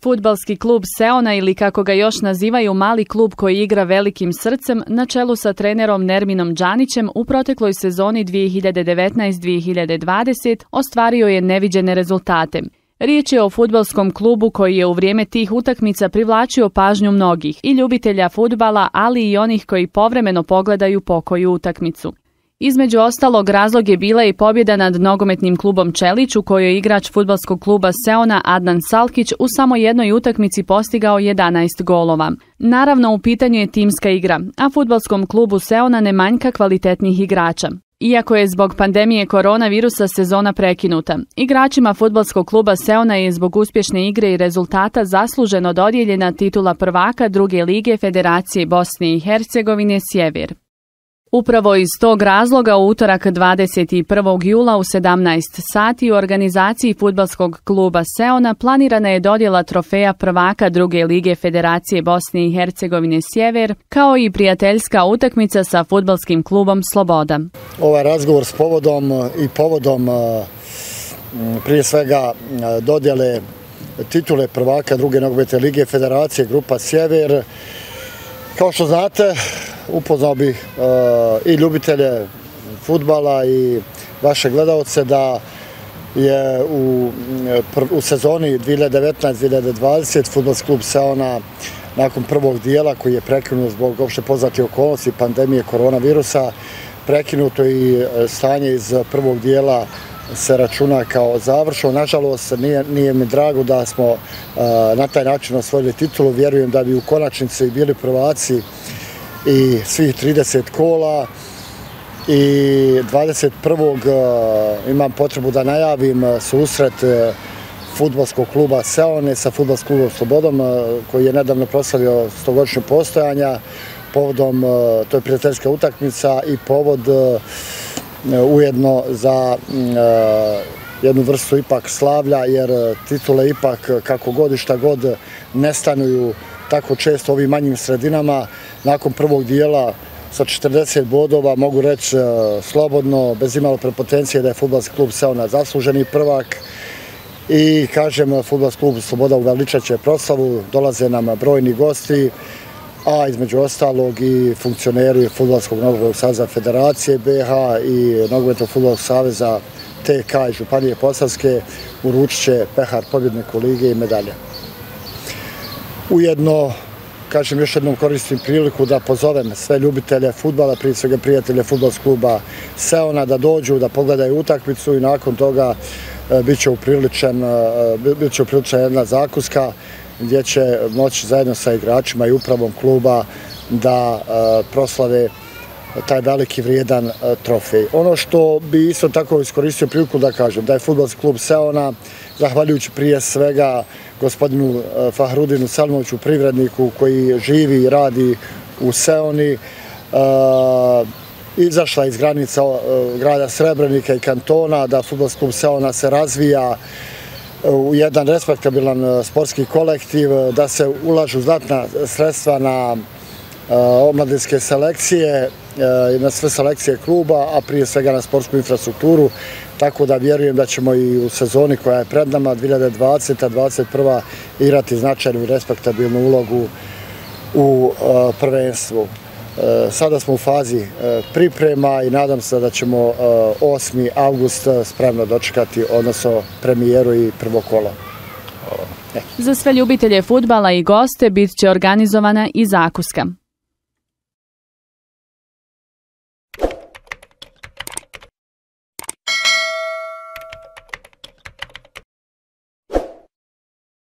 Fudbalski klub Seona, ili kako ga još nazivaju mali klub koji igra velikim srcem, na čelu sa trenerom Nerminom Džanićem u protekloj sezoni 2019-2020 ostvario je neviđene rezultate. Riječ je o fudbalskom klubu koji je u vrijeme tih utakmica privlačio pažnju mnogih i ljubitelja fudbala, ali i onih koji povremeno pogledaju pokoju utakmicu. Između ostalog, razlog je bila i pobjeda nad nogometnim klubom Čelić, u kojoj je igrač fudbalskog kluba Seona Adnan Salkić u samo jednoj utakmici postigao 11 golova. Naravno, u pitanju je timska igra, a fudbalskom klubu Seona ne manjka kvalitetnih igrača. Iako je zbog pandemije koronavirusa sezona prekinuta, igračima fudbalskog kluba Seona je zbog uspješne igre i rezultata zasluženo dodijeljena titula prvaka druge lige Federacije Bosne i Hercegovine Sjever. Upravo iz tog razloga u utorak 21. jula u 17 sati u organizaciji fudbalskog kluba Seona planirana je dodjela trofeja prvaka druge lige Federacije Bosne i Hercegovine Sjever, kao i prijateljska utakmica sa fudbalskim klubom Sloboda. Ovaj razgovor s povodom prije svega dodjele titule prvaka druge nogometne lige Federacije Grupa Sjever. Kao što znate, upoznao bih i ljubitelje fudbala i vaše gledalce da je u sezoni 2019-2020 fudbalski klub Seona nakon prvog dijela koji je prekinut zbog opšte poznatih okolnosti pandemije koronavirusa, prekinuto i stanje iz prvog dijela se računa kao završeno. Nažalost, nije mi drago da smo na taj način osvojili titulu. Vjerujem da bi u konačnici bili prvaci i svih 30 kola. I 21. imam potrebu da najavim susret fudbalskog kluba Seone sa fudbalskim klubom Slobodom, koji je nedavno proslavio 100-godišnje postojanja. Povodom, to je prijateljska utakmica i povod ujedno za jednu vrstu ipak slavlja, jer titule ipak kako god i šta god ne stanuju tako često ovim manjim sredinama. Nakon prvog dijela sa 40 bodova mogu reći slobodno, bez imalo prepotencije, da je fudbalski klub Seona zasluženi prvak. I kažem, fudbalski klub Sloboda uveličat će proslavu, dolaze nam brojni gosti, a između ostalog i funkcioneri Fudbalskog nogometnog saveza Federacije BiH i Nogometnog fudbalskog saveza TK i Županije Posavske uručit će pehar pobjedniku lige i medalje. Ujedno, kažem, još jednom koristim priliku da pozovem sve ljubitelje fudbala, prije svega prijatelje fudbalskog kluba Seona, da dođu, da pogledaju utakmicu i nakon toga bit će upriličena jedna zakuska gdje će moći zajedno sa igračima i upravom kluba da proslave taj veliki vrijedan trofej. Ono što bi isto tako iskoristio priliku da kažem, da je fudbalski klub Seona, zahvaljujući prije svega gospodinu Fahrudinu Selimoviću, privredniku koji živi i radi u Seoni, izašla iz granica grada Srebrenika i kantona, da fudbalski klub Seona se razvija u jedan respektabilan sportski kolektiv, da se ulažu znatna sredstva na omladinske selekcije i na sve selekcije kluba, a prije svega na sportsku infrastrukturu, tako da vjerujem da ćemo i u sezoni koja je pred nama 2020-2021 igrati značajnu i respektabilnu ulogu u prvenstvu. Sada smo u fazi priprema i nadam se da ćemo 8. avgust spremno dočekati, odnosno premijeru i prvo kolo. Za sve ljubitelje fudbala i goste bit će organizovana i zakuska.